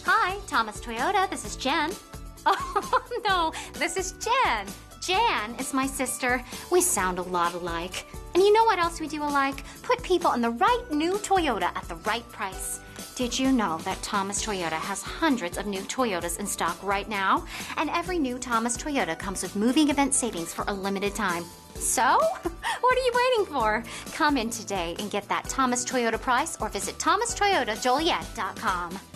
Hi, Thomas Toyota. This is Jen. Oh, no, this is Jen. Jan is my sister. We sound a lot alike. And you know what else we do alike? Put people in the right new Toyota at the right price. Did you know that Thomas Toyota has hundreds of new Toyotas in stock right now? And every new Thomas Toyota comes with moving event savings for a limited time. So, what are you waiting for? Come in today and get that Thomas Toyota price or visit thomastoyotajoliet.com.